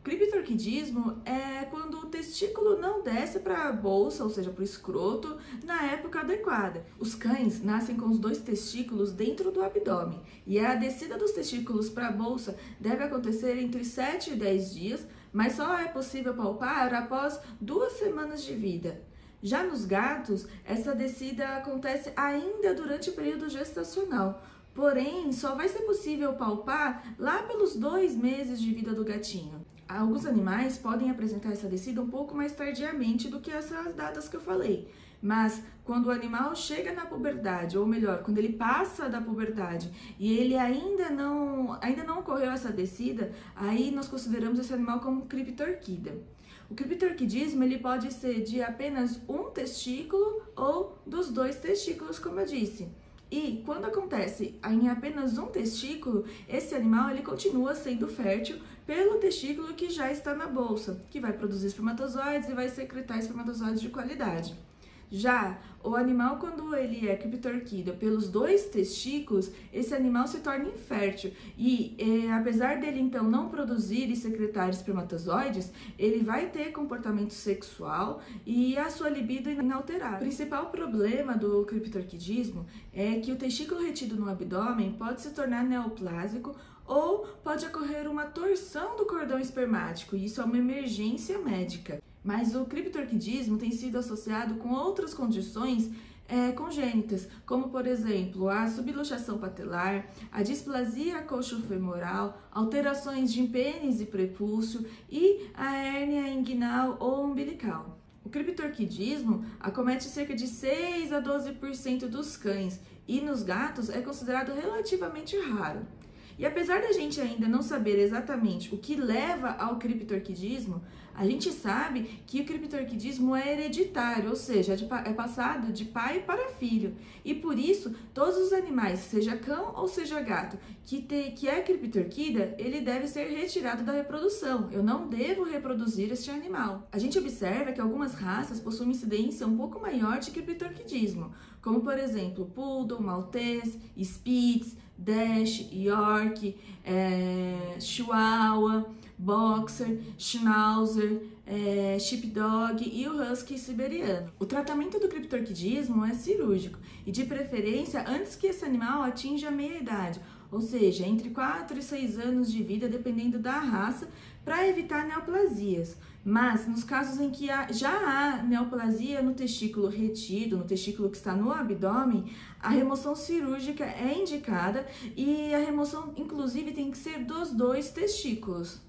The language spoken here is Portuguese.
Criptorquidismo é quando o testículo não desce para a bolsa, ou seja, para o escroto, na época adequada. Os cães nascem com os 2 testículos dentro do abdômen e a descida dos testículos para a bolsa deve acontecer entre 7 e 10 dias, mas só é possível palpar após 2 semanas de vida. Já nos gatos, essa descida acontece ainda durante o período gestacional. Porém, só vai ser possível palpar lá pelos 2 meses de vida do gatinho. Alguns animais podem apresentar essa descida um pouco mais tardiamente do que essas datas que eu falei. Mas quando o animal chega na puberdade, ou melhor, quando ele passa da puberdade e ele ainda não ocorreu essa descida, aí nós consideramos esse animal como criptorquida. O criptorquidismo ele pode ser de apenas um testículo ou dos 2 testículos, como eu disse. E quando acontece em apenas um testículo, esse animal ele continua sendo fértil pelo testículo que já está na bolsa, que vai produzir espermatozoides e vai secretar espermatozoides de qualidade. Já o animal, quando ele é criptorquida pelos 2 testículos, esse animal se torna infértil e apesar dele então não produzir e secretar espermatozoides, ele vai ter comportamento sexual e a sua libido inalterada. O principal problema do criptorquidismo é que o testículo retido no abdômen pode se tornar neoplásico ou pode ocorrer uma torção do cordão espermático, e isso é uma emergência médica. Mas o criptorquidismo tem sido associado com outras condições congênitas, como por exemplo a subluxação patelar, a displasia coxofemoral, alterações de pênis e prepúcio e a hérnia inguinal ou umbilical. O criptorquidismo acomete cerca de 6 a 12% dos cães e nos gatos é considerado relativamente raro. E apesar da gente ainda não saber exatamente o que leva ao criptorquidismo, a gente sabe que o criptorquidismo é hereditário, ou seja, é passado de pai para filho. E por isso, todos os animais, seja cão ou seja gato, que é criptorquida, ele deve ser retirado da reprodução. Eu não devo reproduzir este animal. A gente observa que algumas raças possuem incidência um pouco maior de criptorquidismo, como por exemplo, Poodle, Maltese, Spitz, Dash, York, Chihuahua, Boxer, Schnauzer, Sheepdog e o Husky siberiano. O tratamento do criptorquidismo é cirúrgico e de preferência antes que esse animal atinja a meia-idade, ou seja, entre 4 e 6 anos de vida, dependendo da raça, para evitar neoplasias. Mas nos casos em que já há neoplasia no testículo retido, no testículo que está no abdômen, a remoção cirúrgica é indicada e a remoção, inclusive, tem que ser dos 2 testículos.